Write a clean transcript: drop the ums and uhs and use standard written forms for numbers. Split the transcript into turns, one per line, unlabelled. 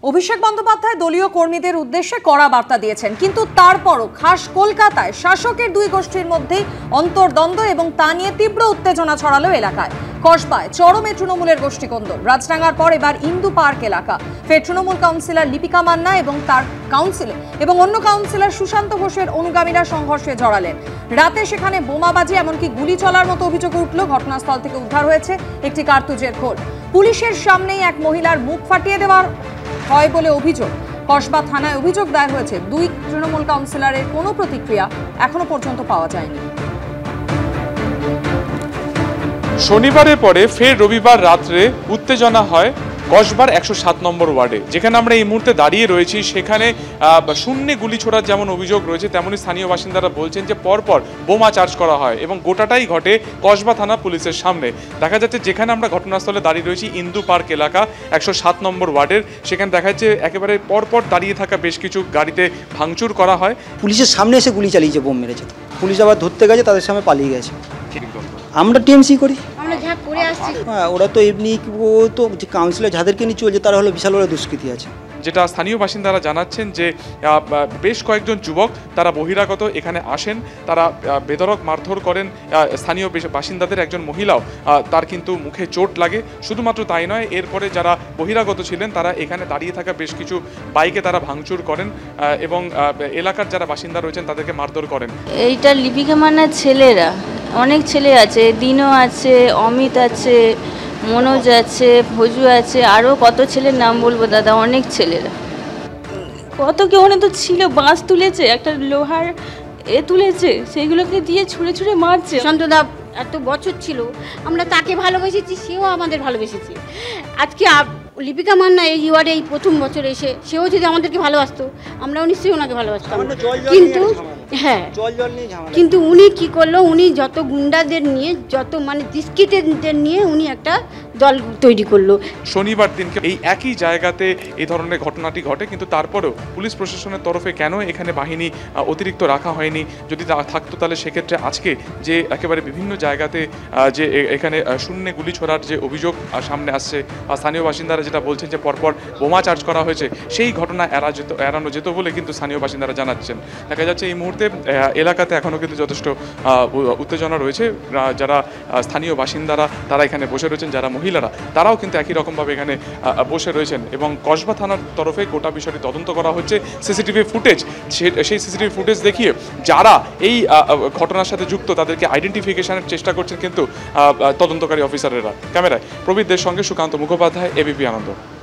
অভিষেক বন্দ্যোপাধ্যায় দলীয় কর্মীদের উদ্দেশ্যে কড়া বার্তা দিয়েছেন, কিন্তু তারপরও খাস কলকাতায় শাসকের দুই গোষ্ঠীর মধ্যেই অন্তর্দ্বন্দ্ব এবং তা নিয়ে তীব্র উত্তেজনা ছড়ালো এলাকায়। কসবায় চরমে তৃণমূলের গোষ্ঠীকন্দল, রাজডাঙ্গার পর এবার ইন্দু পার্ক এলাকা। ফের তৃণমূল কাউন্সিলর লিপিকা মান্না এবং তার কাউন্সিলর এবং অন্য কাউন্সিলর সুশান্ত ঘোষের অনুগামীরা সংঘর্ষে জড়ালেন। রাতে সেখানে বোমাবাজি এমনকি গুলি চলার মতো অভিযোগ উঠল। ঘটনাস্থল থেকে উদ্ধার হয়েছে একটি কার্তুজের খোল। পুলিশের সামনেই এক মহিলার মুখ ফাটিয়ে দেওয়ার হয় বলে অভিযোগ। কসবা থানায় অভিযোগ দায়ের হয়েছে। দুই তৃণমূল কাউন্সিলরের কোনো প্রতিক্রিয়া এখনো পর্যন্ত পাওয়া যায়নি।
শনিবারের পরে ফের রবিবার রাত্রে উত্তেজনা হয় কসবার 107 নম্বর ওয়ার্ডে, যেখানে আমরা এই মুহূর্তে দাঁড়িয়ে রয়েছি। সেখানে শূন্যে গুলি ছোড়ার যেমন অভিযোগ রয়েছে, তেমনই স্থানীয় বাসিন্দারা বলছেন যে পরপর বোমা চার্জ করা হয় এবং গোটাটাই ঘটে কসবা থানা পুলিশের সামনে। দেখা যাচ্ছে যেখানে আমরা ঘটনাস্থলে দাঁড়িয়ে রয়েছি ইন্দু পার্ক এলাকা 107 নম্বর ওয়ার্ডের, সেখানে দেখা যাচ্ছে একেবারে পরপর দাঁড়িয়ে থাকা বেশ কিছু গাড়িতে ভাঙচুর করা হয়।
পুলিশের সামনে এসে গুলি চালিয়েছে, বোম মেরেছে। পুলিশ আবার ধরতে গেছে, তাদের সামনে পালিয়ে গেছে। আমরা টিএমসি করি, হ্যাঁ। ওরা তো এমনি তো কাউন্সিলর যাদেরকে নিয়ে চলছে তারা হলো বিশাল বড় দুষ্কৃতী আছে।
যেটা স্থানীয় বাসিন্দারা জানাচ্ছেন যে বেশ কয়েকজন যুবক তারা বহিরাগত এখানে আসেন, তারা বেধড়ক মারধর করেন স্থানীয় বাসিন্দাদের। একজন মহিলাও তার কিন্তু মুখে চোট লাগে। শুধুমাত্র তাই নয়, এরপরে যারা বহিরাগত ছিলেন তারা এখানে দাঁড়িয়ে থাকা বেশ কিছু বাইকে তারা ভাঙচুর করেন এবং এলাকার যারা বাসিন্দা রয়েছেন তাদেরকে মারধর করেন।
এইটা লিপিকা মান্নার ছেলেরা, অনেক ছেলে আছে, দিনও আছে, অমিত আছে, মনোজ আছে, ভজু আছে, আরও কত ছেলের নাম বলবো দাদা, অনেক ছেলেরা। কত কেউ তো ছিল, বাঁশ তুলেছে, একটা লোহার তুলেছে, সেইগুলোকে দিয়ে ছুঁড়ে ছুঁড়ে মারছে।
সন্তদা এত বছর ছিল, আমরা তাকে ভালোবেসেছি, সেও আমাদের ভালোবেসেছে। আজকে লিপিকা মান্না এই ওয়ার্ডে এই প্রথম বছর এসে সেও যদি আমাদেরকে ভালোবাসতো, আমরাও নিশ্চয়ই ওনাকে ভালোবাসতাম। কিন্তু হ্যাঁ, কিন্তু উনি কি করলো, উনি যত গুন্ডাদের নিয়ে, যত মানে দুষ্কৃতীদের নিয়ে উনি একটা দল তৈরি করলো।
শনিবার দিনকে এই একই জায়গাতে এই ধরনের ঘটনাটি ঘটে, কিন্তু তারপরেও পুলিশ প্রশাসনের তরফে কেন এখানে বাহিনী অতিরিক্ত রাখা হয়নি? যদি থাকতো তাহলে সেক্ষেত্রে আজকে যে একেবারে বিভিন্ন জায়গাতে যে এখানে শূন্যে গুলি ছোড়ার যে অভিযোগ সামনে আসছে, স্থানীয় বাসিন্দারা যেটা বলছেন যে পরপর বোমা চার্জ করা হয়েছে, সেই ঘটনা এড়ানো যেত বলে কিন্তু স্থানীয় বাসিন্দারা জানাচ্ছেন। দেখা যাচ্ছে এই মুহূর্তে এলাকাতে এখনও কিন্তু যথেষ্ট উত্তেজনা রয়েছে। যারা স্থানীয় বাসিন্দারা তারা এখানে বসে রয়েছেন, যারা মহিলারা তারাও কিন্তু একই রকমভাবে এখানে বসে রয়েছেন এবং কসবা থানার তরফে গোটা বিষয়টি তদন্ত করা হচ্ছে। সিসিটিভি ফুটেজ, সেই সিসিটিভি ফুটেজ দেখিয়ে যারা এই ঘটনার সাথে যুক্ত তাদেরকে আইডেন্টিফিকেশনের চেষ্টা করছেন কিন্তু তদন্তকারী অফিসারেরা। ক্যামেরায় প্রবীরদের সঙ্গে সুকান্ত মুখোপাধ্যায়, এবিপি আনন্দ।